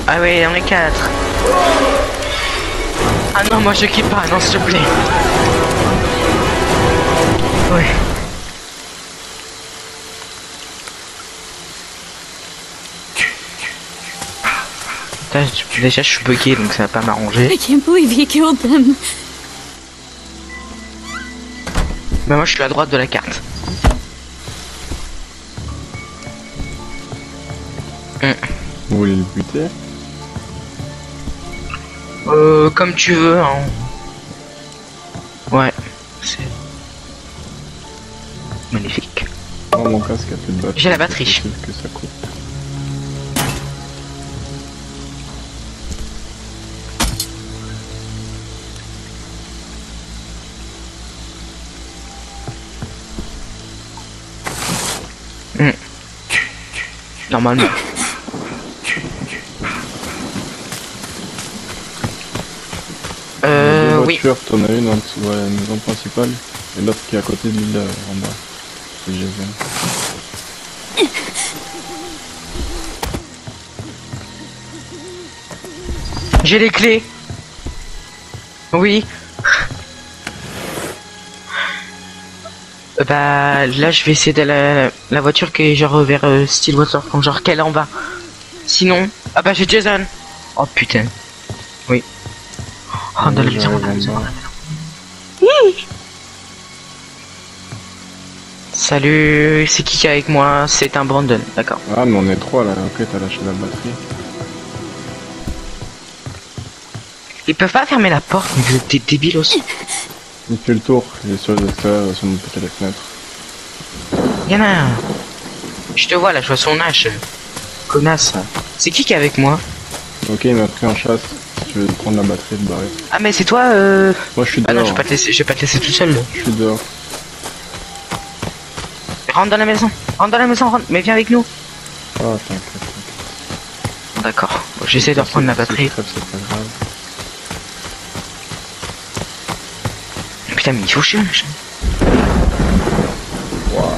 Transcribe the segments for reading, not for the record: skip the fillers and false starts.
Ah oui, on est 4. Ah non, moi je quitte pas, non s'il te plaît. Oui. Déjà je suis bugué donc ça va pas m'arranger. I can't believe he killed them. Mais moi je suis à droite de la carte. Vous voulez le buter? Comme tu veux, hein. Ouais, c'est magnifique. Oh, mon casque a plus de batterie. J'ai la batterie. C'est possible que ça coupe. Normalement. Oui. T'en as une en dessous de la maison principale et l'autre qui est à côté de l'île en bas. C'est Jason. J'ai les clés. Oui. Bah là je vais essayer d'aller la voiture qui est genre vers Stillwater, comme genre qu'elle est en bas. Sinon, ah bah j'ai Jason. Oh putain. Oui. Oh, dans la maison, dans la maison, dans la maison. Salut, c'est qui est avec moi? C'est un Brandon, d'accord. Ah mais on est 3 là, ok t'as lâché la batterie. Ils peuvent pas fermer la porte, mais vous êtes débiles aussi. Il fait le tour, il est sur les escaliers, sur mon côté de la fenêtre. Y'en a un. Je te vois là, je vois son âge. Connasse. C'est qui est avec moi? Ok, il m'a pris en chasse. Je vais prendre la batterie et te barrer. Ah mais c'est toi Moi je suis Ah dehors. non, je vais pas te laisser tout seul. Je suis dehors. Rentre dans la maison. Rentre dans la maison, rentre. Mais viens avec nous. Ah t'inquiète. D'accord. Bon, j'essaie de reprendre la batterie. C'est pas grave. Putain, mais il faut chier, machin. Wow.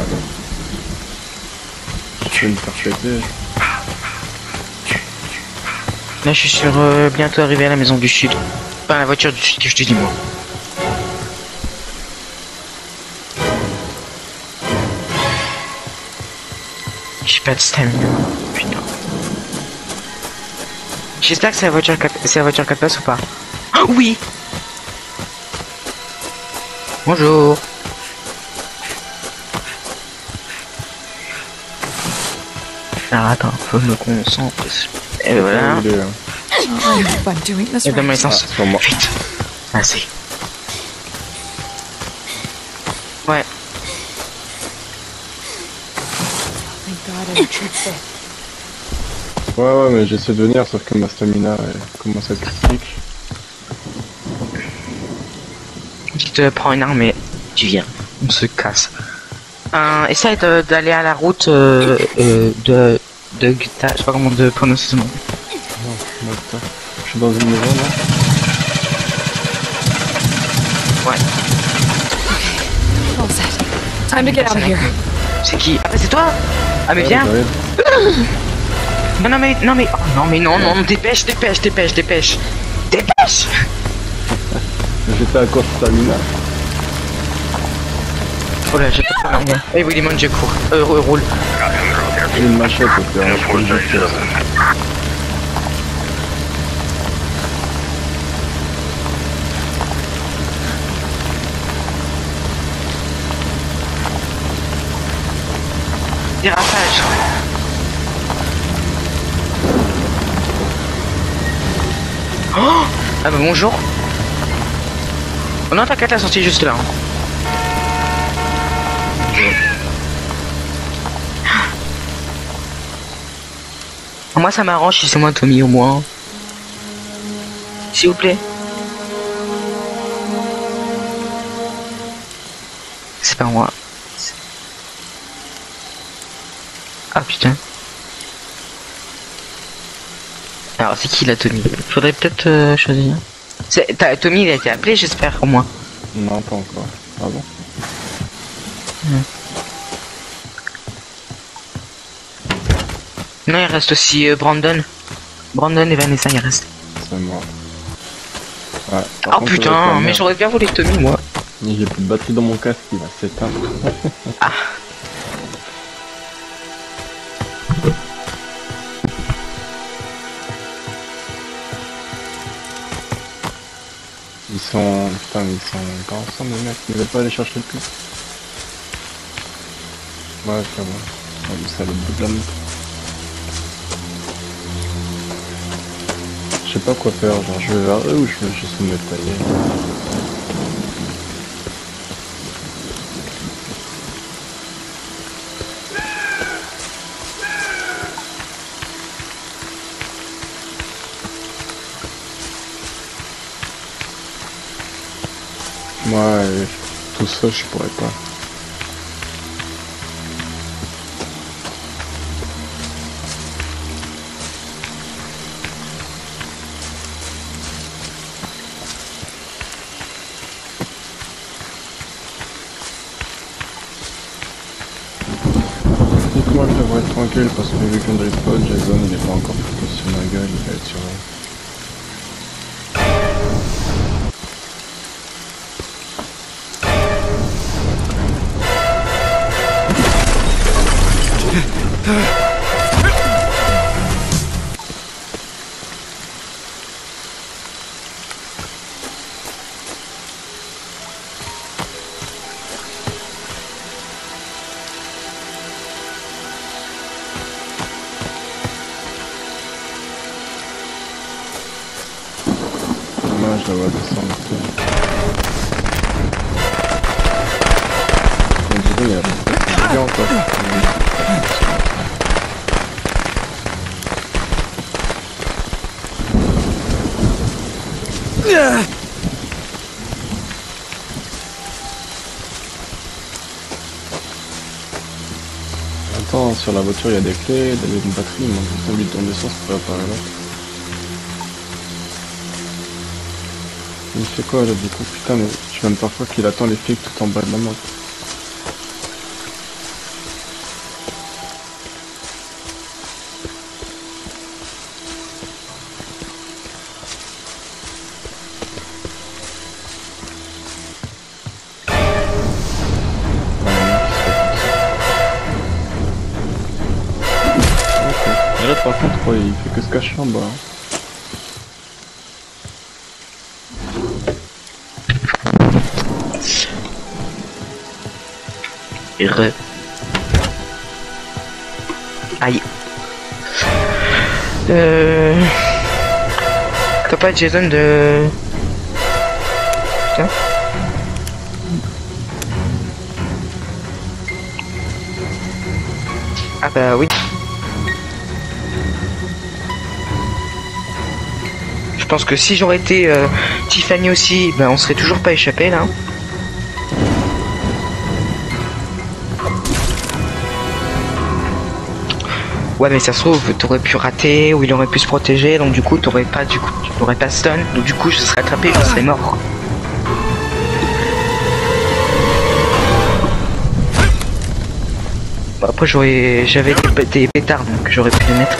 Je vais me faire péter. Là, je suis sur bientôt arrivé à la maison du sud. Pas la voiture du sud que je te dis moi. J'ai pas de stamina. Putain. J'espère que c'est la voiture 4 places ou pas. Ah oui. Bonjour. Alors attends, faut que je me concentre. Et voilà. Il est là. Et donne-moi l'essence. Sur moi. Vite. Assez. Ouais. Ouais mais j'essaie de venir sauf que ma stamina commence à être critique. Tu te prends une arme et tu viens. On se casse. Essaye d'aller à la route de Gita, je sais pas comment de prononcer ce nom. Non, attends. Je suis dans une maison là. Ouais. Time to get out of here. C'est qui? Ah bah c'est toi? Ah mais viens. Non mais oh, non, dépêche. Dépêche. J'étais à court de stamina. Oh là, j'ai pas de l'arme. Eh Willy Mon, je cours. Roule. J'ai une machette au pire, je peux le juste. Dérapage. Oh ah bah bonjour. Oh non, t'inquiète, la sortie est juste là. Moi ça m'arrange si c'est moi Tommy au moins. S'il vous plaît. C'est pas moi. Ah putain. Alors c'est qui la Tommy? Faudrait peut-être choisir. Tommy il a été appelé j'espère au moins. Non pas encore. Ah bon? Non il reste aussi Brandon. Brandon et Vanessa, ils restent. C'est moi. Ouais, par Oh contre, putain, avec la mais merde. j'aurais bien voulu Tommy, moi. J'ai plus de batterie dans mon casque, il va s'éteindre. Ah. Ils sont... Putain, mais ils sont pas ensemble les mecs, ils veulent pas aller chercher le plus. Ouais, ça va. Ouais, ça le bout de la main. Je sais pas quoi faire, genre je vais vers eux ou je vais juste me tailler. Moi, tout ça, je pourrais pas. Moi, je devrais être tranquille parce que vu qu'on respawn, Jason, il est pas encore focus sur ma gueule, il va être sur moi. Dommage d'avoir descendu. On dirait il y a des gars encore. Attends, sur la voiture il y a des clés, il y a une batterie, il manque juste un bidon d'essence pour réparer l'autre. Il fait quoi là du coup? Putain mais je même parfois qu'il attend les flics tout en bas de la moto. Et là par contre ouais, il fait que se cacher en bas. Hein. Aïe. T'as pas Jason de... Putain. Ah bah oui. Je pense que si j'aurais été Tiffany aussi, ben on serait toujours pas échappé là. Ouais mais ça se trouve t'aurais pu rater ou il aurait pu se protéger donc du coup tu n'aurais pas stun donc du coup je serais attrapé et je serais mort. Bah, après j'avais des pétards donc j'aurais pu les mettre.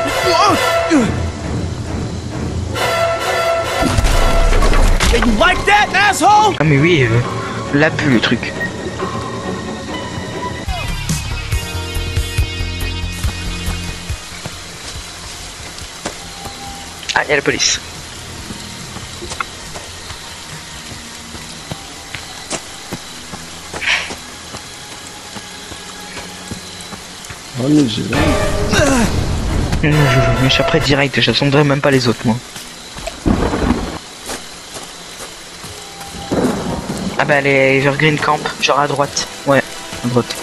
Ah mais oui, l'abus le truc. Ah, il y a la police. Oh mais j'ai là. Je m'échapperai direct, je sonderai même pas les autres moi. Ah bah les Evergreen Camp, genre à droite. Ouais, à droite.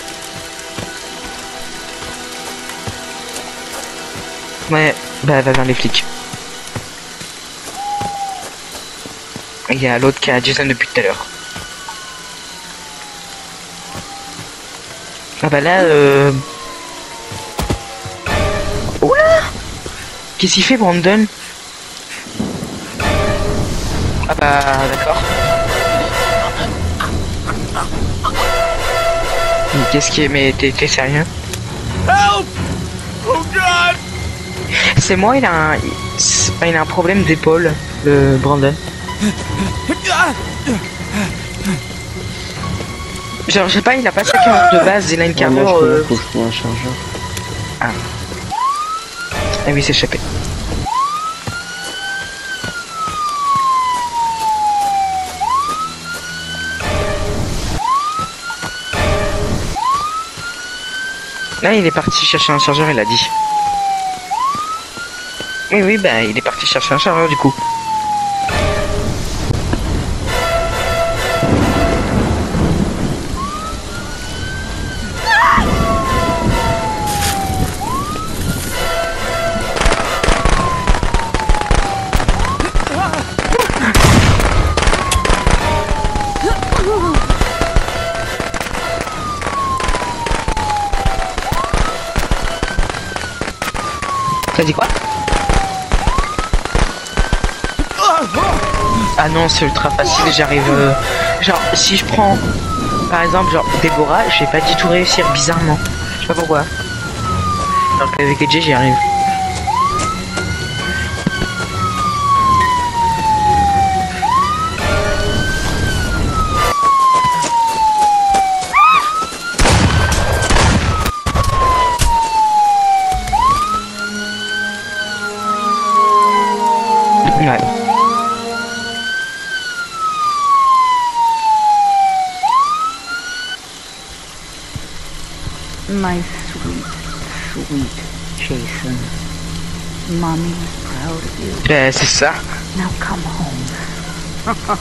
Ouais, bah va vers les flics. Il y a l'autre qui a Jason depuis tout à l'heure. Ah bah là Oula! Qu'est-ce qu'il fait Brandon? Ah bah d'accord. Mais qu'est-ce qui est... Mais t'es sérieux? Help! Oh God! C'est moi, il a un... Ah, il a un problème d'épaule, le Brandon. Genre, je sais pas, il a pas sa carrure de base, il a une Ah, moi, carrure. faut que je trouve un chargeur. Ah oui, c'est échappé. Là, il est parti chercher un chargeur, il a dit. Oui, bah, il est parti chercher un chargeur du coup. T'as dit quoi? Ah non, c'est ultra facile, j'arrive... genre, si je prends, par exemple, genre, Déborah, je vais pas du tout réussir, bizarrement. Je sais pas pourquoi. Alors qu'avec EJ, j'y arrive. Ouais. My sweet, sweet Jason. Mommy's proud of you. C'est ça. Now come home.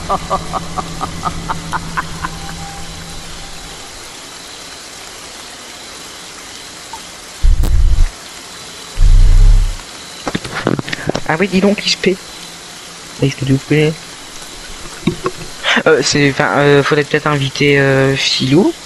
Ah oui, dis donc, XP. S'il vous plaît. Faudrait peut-être inviter Philou.